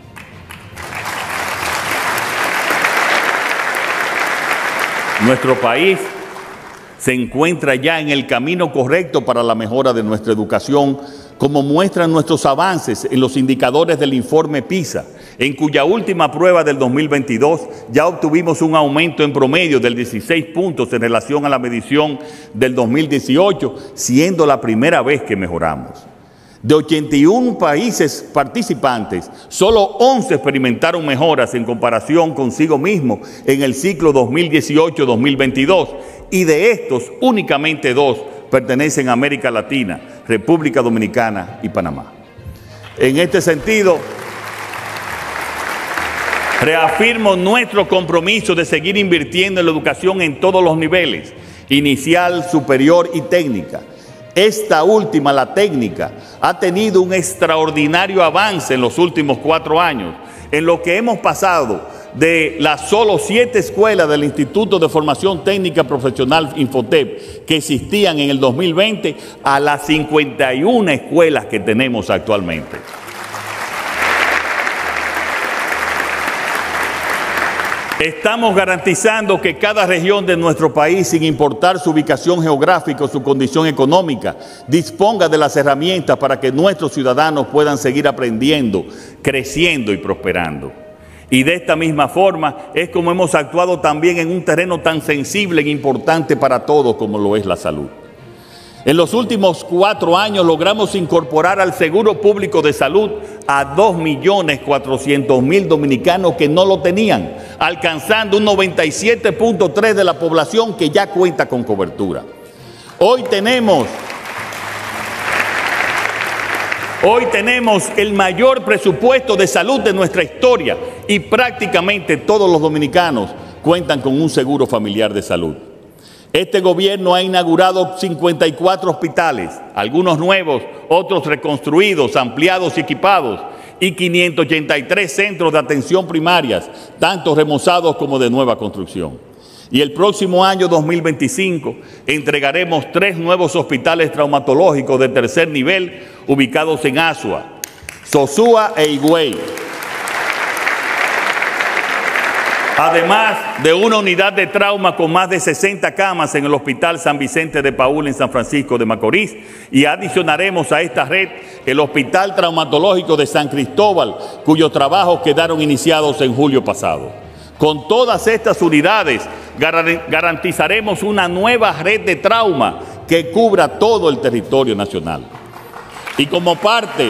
Nuestro país se encuentra ya en el camino correcto para la mejora de nuestra educación, como muestran nuestros avances en los indicadores del informe PISA, en cuya última prueba del 2022 ya obtuvimos un aumento en promedio del 16 puntos en relación a la medición del 2018, siendo la primera vez que mejoramos. De 81 países participantes, solo 11 experimentaron mejoras en comparación consigo mismo en el ciclo 2018-2022, y de estos únicamente 2 pertenecen a América Latina, República Dominicana y Panamá. En este sentido, reafirmo nuestro compromiso de seguir invirtiendo en la educación en todos los niveles, inicial, superior y técnica. Esta última, la técnica, ha tenido un extraordinario avance en los últimos 4 años, en lo que hemos pasado de las solo 7 escuelas del Instituto de Formación Técnica Profesional Infotep que existían en el 2020 a las 51 escuelas que tenemos actualmente. Estamos garantizando que cada región de nuestro país, sin importar su ubicación geográfica o su condición económica, disponga de las herramientas para que nuestros ciudadanos puedan seguir aprendiendo, creciendo y prosperando. Y de esta misma forma es como hemos actuado también en un terreno tan sensible e importante para todos como lo es la salud. En los últimos 4 años logramos incorporar al Seguro Público de Salud a 2.400.000 dominicanos que no lo tenían, alcanzando un 97.3% de la población que ya cuenta con cobertura. Hoy tenemos el mayor presupuesto de salud de nuestra historia y prácticamente todos los dominicanos cuentan con un seguro familiar de salud. Este gobierno ha inaugurado 54 hospitales, algunos nuevos, otros reconstruidos, ampliados y equipados, y 583 centros de atención primarias, tanto remozados como de nueva construcción. Y el próximo año 2025 entregaremos 3 nuevos hospitales traumatológicos de tercer nivel ubicados en Asua, Sosúa e Higüey. Además de una unidad de trauma con más de 60 camas en el Hospital San Vicente de Paúl en San Francisco de Macorís, y adicionaremos a esta red el Hospital Traumatológico de San Cristóbal, cuyos trabajos quedaron iniciados en julio pasado. Con todas estas unidades garantizaremos una nueva red de trauma que cubra todo el territorio nacional. Y como parte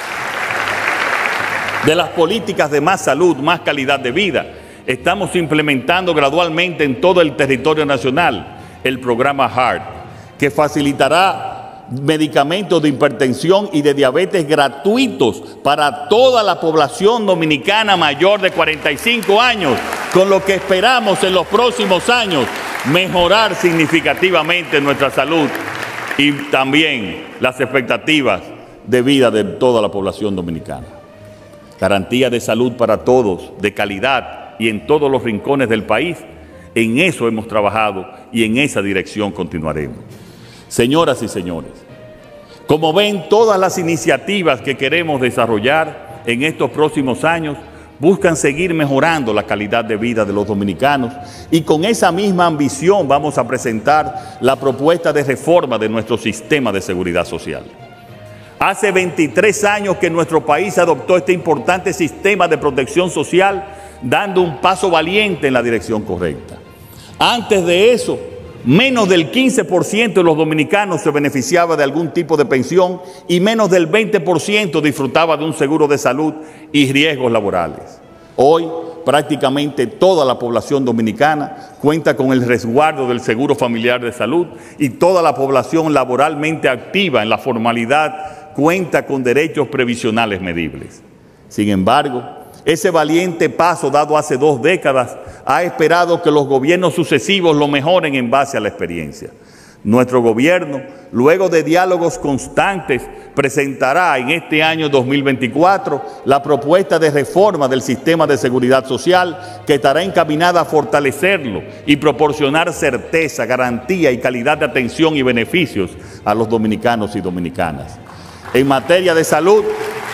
de las políticas de más salud, más calidad de vida, estamos implementando gradualmente en todo el territorio nacional el programa HEART, que facilitará medicamentos de hipertensión y de diabetes gratuitos para toda la población dominicana mayor de 45 años, con lo que esperamos en los próximos años mejorar significativamente nuestra salud y también las expectativas de vida de toda la población dominicana. Garantía de salud para todos, de calidad, y en todos los rincones del país. En eso hemos trabajado y en esa dirección continuaremos. Señoras y señores, como ven, todas las iniciativas que queremos desarrollar en estos próximos años buscan seguir mejorando la calidad de vida de los dominicanos, y con esa misma ambición vamos a presentar la propuesta de reforma de nuestro sistema de seguridad social. Hace 23 años que nuestro país adoptó este importante sistema de protección social, dando un paso valiente en la dirección correcta. Antes de eso, menos del 15% de los dominicanos se beneficiaba de algún tipo de pensión y menos del 20% disfrutaba de un seguro de salud y riesgos laborales. Hoy, prácticamente toda la población dominicana cuenta con el resguardo del seguro familiar de salud, y toda la población laboralmente activa en la formalidad cuenta con derechos previsionales medibles. Sin embargo, ese valiente paso dado hace 2 décadas ha esperado que los gobiernos sucesivos lo mejoren en base a la experiencia. Nuestro gobierno, luego de diálogos constantes, presentará en este año 2024 la propuesta de reforma del sistema de seguridad social, que estará encaminada a fortalecerlo y proporcionar certeza, garantía y calidad de atención y beneficios a los dominicanos y dominicanas. En materia de salud,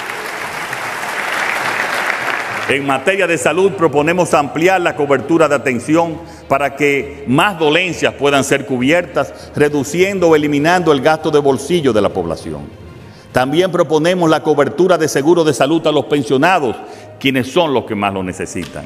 proponemos ampliar la cobertura de atención para que más dolencias puedan ser cubiertas, reduciendo o eliminando el gasto de bolsillo de la población. También proponemos la cobertura de seguro de salud a los pensionados, quienes son los que más lo necesitan.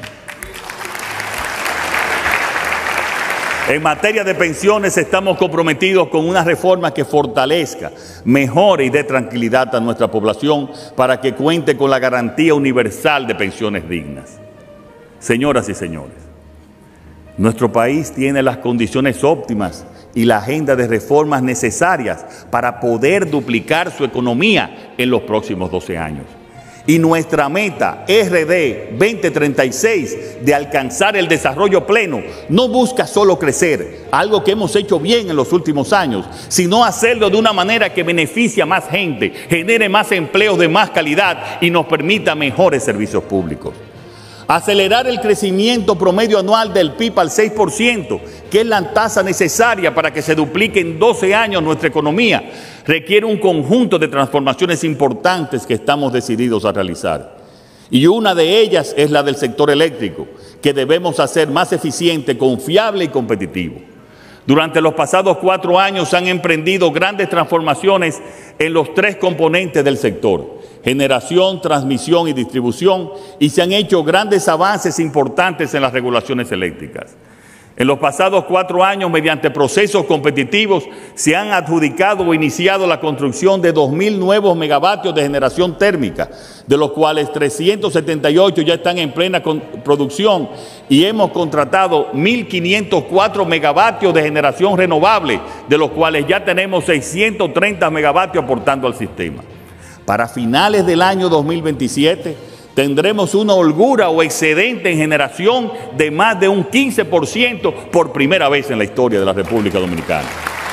En materia de pensiones estamos comprometidos con una reforma que fortalezca, mejore y dé tranquilidad a nuestra población para que cuente con la garantía universal de pensiones dignas. Señoras y señores, nuestro país tiene las condiciones óptimas y la agenda de reformas necesarias para poder duplicar su economía en los próximos 12 años. Y nuestra meta RD 2036 de alcanzar el desarrollo pleno no busca solo crecer, algo que hemos hecho bien en los últimos años, sino hacerlo de una manera que beneficie a más gente, genere más empleos de más calidad y nos permita mejores servicios públicos. Acelerar el crecimiento promedio anual del PIB al 6%, que es la tasa necesaria para que se duplique en 12 años nuestra economía, requiere un conjunto de transformaciones importantes que estamos decididos a realizar. Y una de ellas es la del sector eléctrico, que debemos hacer más eficiente, confiable y competitivo. Durante los pasados 4 años se han emprendido grandes transformaciones en los 3 componentes del sector: generación, transmisión y distribución, y se han hecho grandes avances importantes en las regulaciones eléctricas. En los pasados 4 años, mediante procesos competitivos, se han adjudicado o iniciado la construcción de 2.000 nuevos megavatios de generación térmica, de los cuales 378 ya están en plena producción, y hemos contratado 1.504 megavatios de generación renovable, de los cuales ya tenemos 630 megavatios aportando al sistema. Para finales del año 2027, tendremos una holgura o excedente en generación de más de un 15% por primera vez en la historia de la República Dominicana.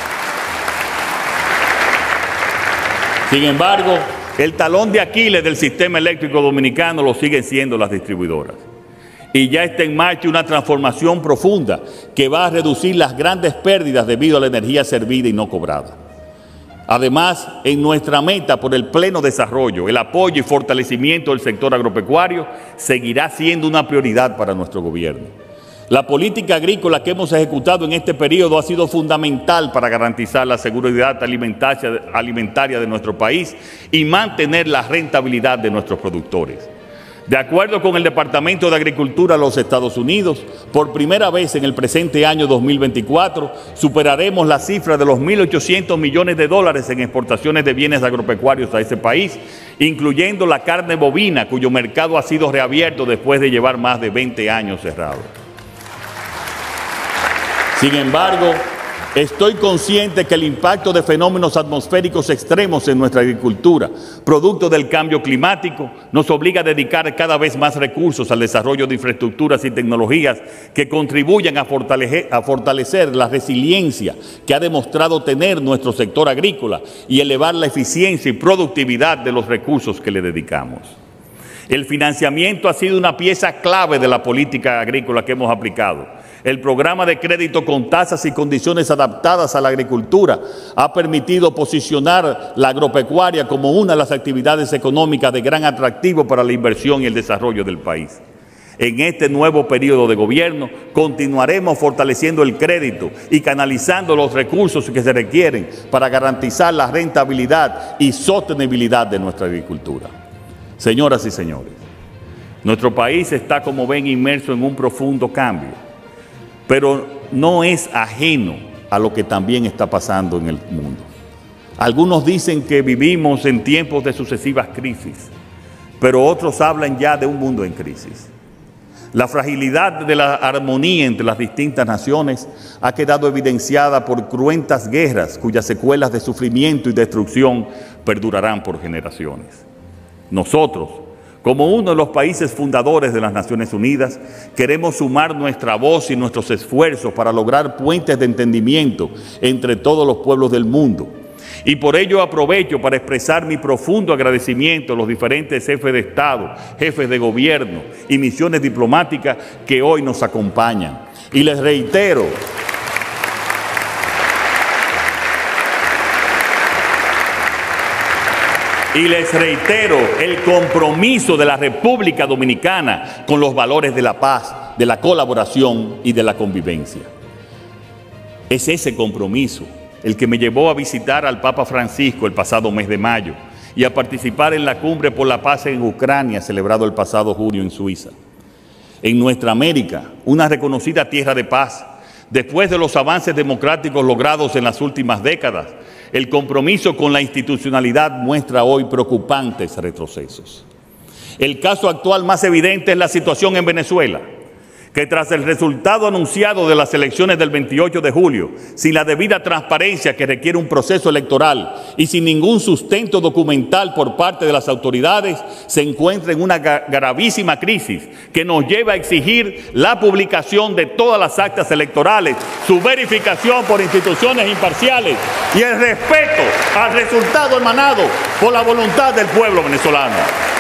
Sin embargo, el talón de Aquiles del sistema eléctrico dominicano lo siguen siendo las distribuidoras. Y ya está en marcha una transformación profunda que va a reducir las grandes pérdidas debido a la energía servida y no cobrada. Además, en nuestra meta por el pleno desarrollo, el apoyo y fortalecimiento del sector agropecuario seguirá siendo una prioridad para nuestro gobierno. La política agrícola que hemos ejecutado en este periodo ha sido fundamental para garantizar la seguridad alimentaria de nuestro país y mantener la rentabilidad de nuestros productores. De acuerdo con el Departamento de Agricultura de los Estados Unidos, por primera vez en el presente año 2024 superaremos la cifra de los 1.800 millones de dólares en exportaciones de bienes agropecuarios a ese país, incluyendo la carne bovina, cuyo mercado ha sido reabierto después de llevar más de 20 años cerrado. Sin embargo, estoy consciente que el impacto de fenómenos atmosféricos extremos en nuestra agricultura, producto del cambio climático, nos obliga a dedicar cada vez más recursos al desarrollo de infraestructuras y tecnologías que contribuyan a fortalecer la resiliencia que ha demostrado tener nuestro sector agrícola y elevar la eficiencia y productividad de los recursos que le dedicamos. El financiamiento ha sido una pieza clave de la política agrícola que hemos aplicado. El programa de crédito con tasas y condiciones adaptadas a la agricultura ha permitido posicionar la agropecuaria como una de las actividades económicas de gran atractivo para la inversión y el desarrollo del país. En este nuevo periodo de gobierno continuaremos fortaleciendo el crédito y canalizando los recursos que se requieren para garantizar la rentabilidad y sostenibilidad de nuestra agricultura. Señoras y señores, nuestro país está, como ven, inmerso en un profundo cambio, pero no es ajeno a lo que también está pasando en el mundo. Algunos dicen que vivimos en tiempos de sucesivas crisis, pero otros hablan ya de un mundo en crisis. La fragilidad de la armonía entre las distintas naciones ha quedado evidenciada por cruentas guerras cuyas secuelas de sufrimiento y destrucción perdurarán por generaciones. Nosotros, como uno de los países fundadores de las Naciones Unidas, queremos sumar nuestra voz y nuestros esfuerzos para lograr puentes de entendimiento entre todos los pueblos del mundo. Y por ello aprovecho para expresar mi profundo agradecimiento a los diferentes jefes de Estado, jefes de gobierno y misiones diplomáticas que hoy nos acompañan. Y les reitero Y les reitero el compromiso de la República Dominicana con los valores de la paz, de la colaboración y de la convivencia. Es ese compromiso el que me llevó a visitar al Papa Francisco el pasado mes de mayo y a participar en la Cumbre por la Paz en Ucrania, celebrado el pasado junio en Suiza. En nuestra América, una reconocida tierra de paz, después de los avances democráticos logrados en las últimas décadas, el compromiso con la institucionalidad muestra hoy preocupantes retrocesos. El caso actual más evidente es la situación en Venezuela, que tras el resultado anunciado de las elecciones del 28 de julio, sin la debida transparencia que requiere un proceso electoral y sin ningún sustento documental por parte de las autoridades, se encuentra en una gravísima crisis que nos lleva a exigir la publicación de todas las actas electorales, su verificación por instituciones imparciales y el respeto al resultado emanado por la voluntad del pueblo venezolano.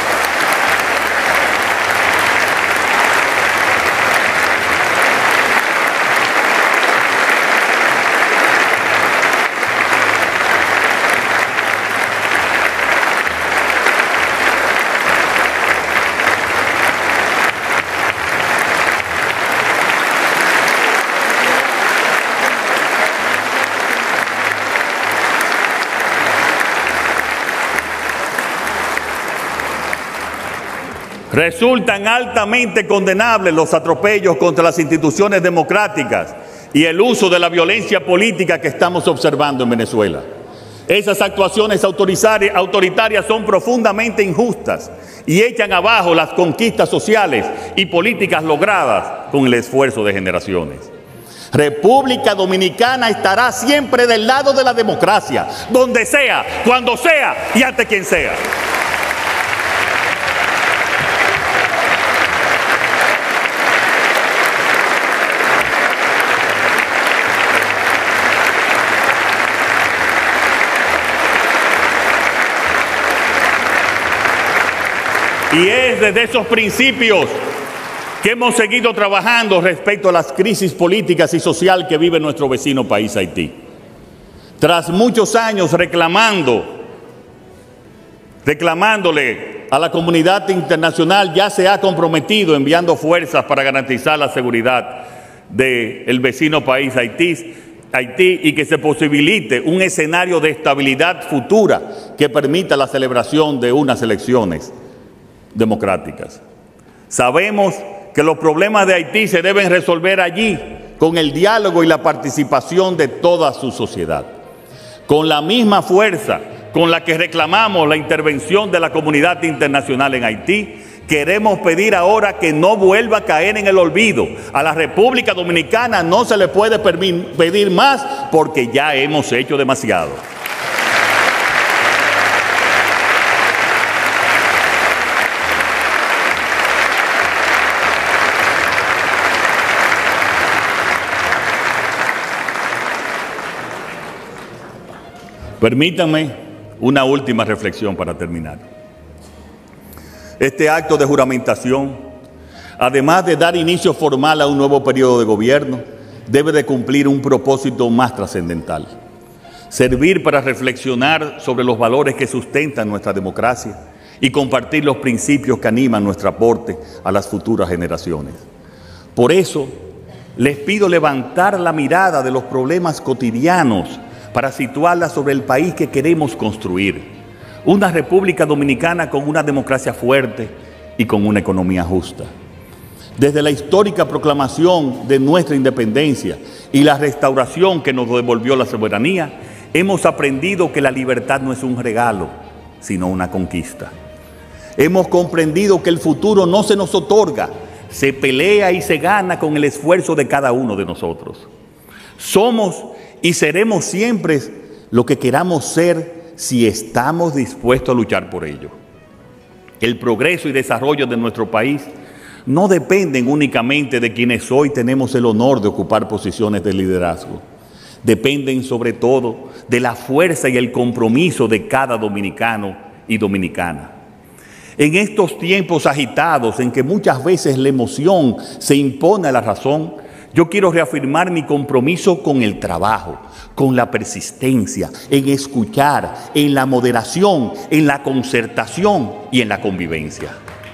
Resultan altamente condenables los atropellos contra las instituciones democráticas y el uso de la violencia política que estamos observando en Venezuela. Esas actuaciones autoritarias son profundamente injustas y echan abajo las conquistas sociales y políticas logradas con el esfuerzo de generaciones. República Dominicana estará siempre del lado de la democracia, donde sea, cuando sea y ante quien sea. Y es desde esos principios que hemos seguido trabajando respecto a las crisis políticas y social que vive nuestro vecino país Haití. Tras muchos años reclamándole a la comunidad internacional, ya se ha comprometido enviando fuerzas para garantizar la seguridad del vecino país Haití y que se posibilite un escenario de estabilidad futura que permita la celebración de unas elecciones democráticas. Sabemos que los problemas de Haití se deben resolver allí con el diálogo y la participación de toda su sociedad. Con la misma fuerza con la que reclamamos la intervención de la comunidad internacional en Haití, queremos pedir ahora que no vuelva a caer en el olvido. A la República Dominicana no se le puede pedir más porque ya hemos hecho demasiado. Permítanme una última reflexión para terminar. Este acto de juramentación, además de dar inicio formal a un nuevo periodo de gobierno, debe de cumplir un propósito más trascendental: servir para reflexionar sobre los valores que sustentan nuestra democracia y compartir los principios que animan nuestro aporte a las futuras generaciones. Por eso, les pido levantar la mirada de los problemas cotidianos para situarla sobre el país que queremos construir, una República Dominicana con una democracia fuerte y con una economía justa. Desde la histórica proclamación de nuestra independencia y la restauración que nos devolvió la soberanía, hemos aprendido que la libertad no es un regalo, sino una conquista. Hemos comprendido que el futuro no se nos otorga, se pelea y se gana con el esfuerzo de cada uno de nosotros. Somos y seremos siempre lo que queramos ser si estamos dispuestos a luchar por ello. El progreso y desarrollo de nuestro país no dependen únicamente de quienes hoy tenemos el honor de ocupar posiciones de liderazgo. Dependen sobre todo de la fuerza y el compromiso de cada dominicano y dominicana. En estos tiempos agitados en que muchas veces la emoción se impone a la razón, Yo quiero reafirmar mi compromiso con el trabajo, con la persistencia, en escuchar, en la moderación, en la concertación y en la convivencia.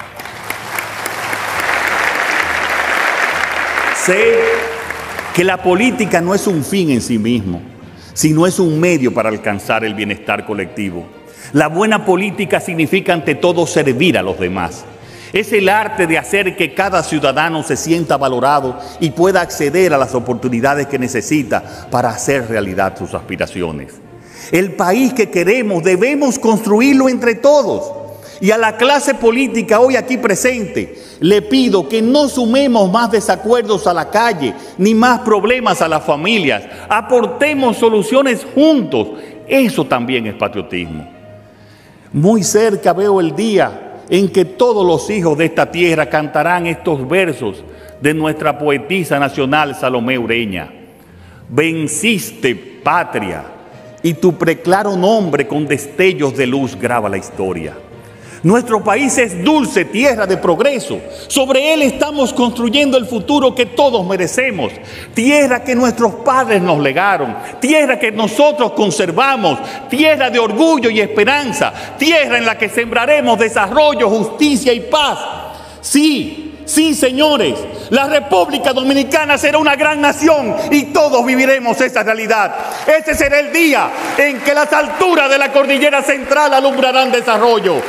Sé que la política no es un fin en sí mismo, sino es un medio para alcanzar el bienestar colectivo. La buena política significa ante todo servir a los demás. Es el arte de hacer que cada ciudadano se sienta valorado y pueda acceder a las oportunidades que necesita para hacer realidad sus aspiraciones. El país que queremos debemos construirlo entre todos. Y a la clase política hoy aquí presente le pido que no sumemos más desacuerdos a la calle ni más problemas a las familias. Aportemos soluciones juntos. Eso también es patriotismo. Muy cerca veo el día en que todos los hijos de esta tierra cantarán estos versos de nuestra poetisa nacional Salomé Ureña. Venciste, patria, y tu preclaro nombre con destellos de luz graba la historia. Nuestro país es dulce tierra de progreso. Sobre él estamos construyendo el futuro que todos merecemos. Tierra que nuestros padres nos legaron. Tierra que nosotros conservamos. Tierra de orgullo y esperanza. Tierra en la que sembraremos desarrollo, justicia y paz. Sí, señores, la República Dominicana será una gran nación y todos viviremos esa realidad. Ese será el día en que las alturas de la cordillera central alumbrarán desarrollo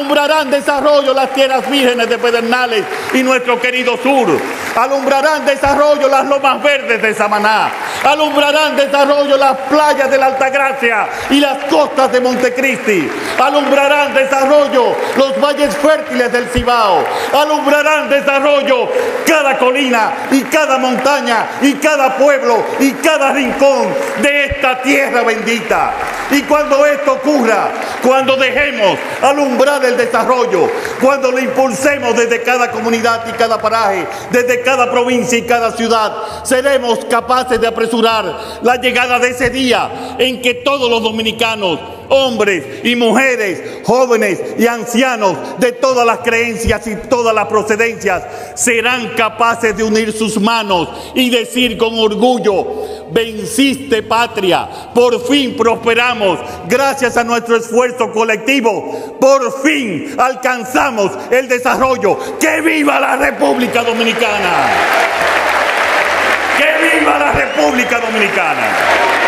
las tierras vírgenes de Pedernales y nuestro querido sur. Alumbrarán desarrollo las lomas verdes de Samaná. Alumbrarán desarrollo las playas de la Altagracia y las costas de Montecristi. Alumbrarán desarrollo los valles fértiles del Cibao. Alumbrarán desarrollo cada colina y cada montaña y cada pueblo y cada rincón de esta tierra bendita. Y cuando esto ocurra, cuando dejemos alumbrar el desarrollo, cuando lo impulsemos desde cada comunidad y cada paraje, desde cada provincia y cada ciudad, seremos capaces de apresurar la llegada de ese día en que todos los dominicanos, hombres y mujeres, jóvenes y ancianos de todas las creencias y todas las procedencias serán capaces de unir sus manos y decir con orgullo: venciste, patria, por fin prosperamos, gracias a nuestro esfuerzo colectivo, por fin alcanzamos el desarrollo. ¡Que viva la República Dominicana! ¡Que viva la República Dominicana!